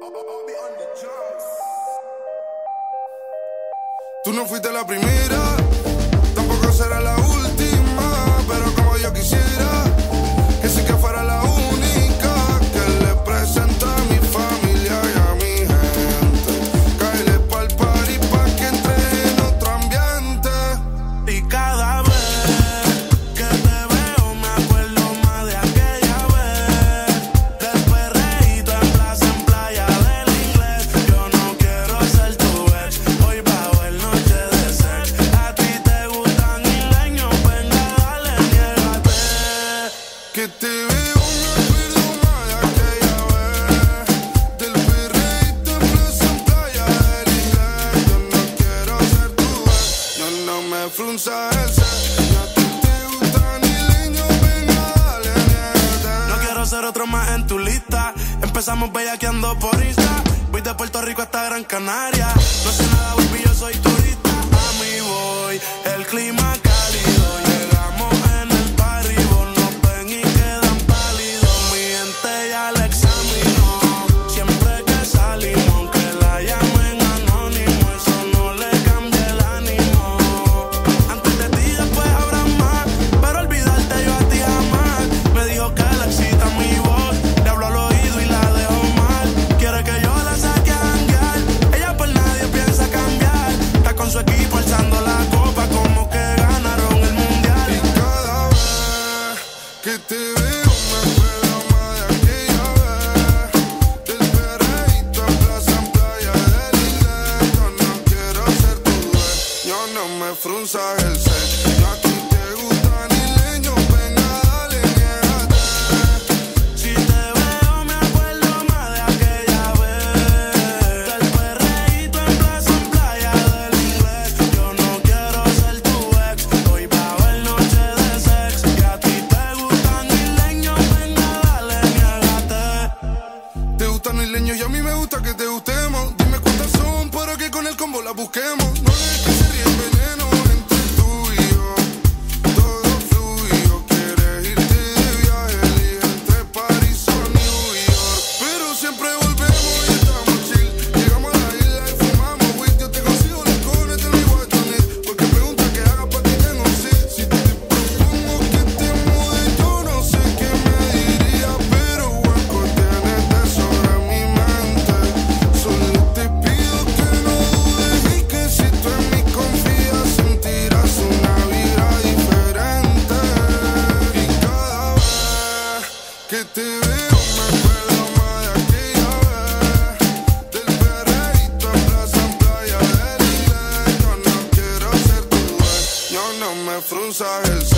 Tú no fuiste la primera, tampoco será la última, pero como yo quisiera que sí que fuera la única que le presenta a mi familia y a mi gente. Cáele pa'l party pa' que entre en otro ambiente. Y cada vez que te veo me acuerdo más de aquella vez, del perreíto en plaza, en playa del inglés. Yo no quiero ser tu ex, hoy va a haber noche de sex. A ti te gustan isleños, venga dale, niégate. Que te veo me acuerdo más de aquella vez, del perreíto en plaza, en playa del inglés. Yo no quiero ser tu ex, no me frunzas el set. A ti te gustan isleños, venga dale, niégate. No quiero ser otro más en tu lista. Empezamos bellaqueando por Insta. Voy de Puerto Rico hasta Gran Canaria. No sé nada, baby, yo soy turista. A mí voy, el clima cálido. Llegamos en el party, vos nos ven y quedan pálidos. Mi gente ya la examinó. Siempre que salimos, aunque la llamen anónimo, eso no le cambia el ánimo. Antes de ti después habrá más, pero olvidarte yo a ti jamás. Me dijo que le excita mi voz, le hablo al oído y la dejo mal. Quiere que yo la saque a janguear, ella por nadie piensa cambiar. Está con su equipo alzando la copa como que ganaron el mundial. Y cada vez que te veo me acuerdo más de aquella vez, del perreíto en plaza, en playa del inglés. Yo no quiero ser tu ex, yo no me frunzas el set. A ti te gustan isleños, venga dale, niégate. Si te veo me acuerdo más de aquella vez, del perreíto en plaza, en playa del inglés. Yo no quiero ser tu ex, hoy va a haber noche de sex. Y a ti te gustan isleños, venga dale, niégate. Te gustan los isleños y a mí me gusta que te gustemos. Dime cuántas son para que con el combo la busquemos. No dejes que se ríe el veneno entre tú y yo. Todo fluido, quieres irte de viaje, elige entre París o New York. Pero siempre volvemos y estamos chill. Llegamos a la isla y fumamos weed. Yo te consigo los cojones de mi guatonil. Porque pregunta que haga pa' ti tengo un sí. Si te propongo que te mudes, yo no sé qué me diría, pero hueco tienes de sobra en mi mente. Solo te pido que no dudes y que si tú en mí confías sentirás una vibra diferente. Y cada vez que te veo me acuerdo más de aquella vez, del perreíto en plaza, en playa del inglés. Yo no quiero ser tu ex, yo no me frunzas el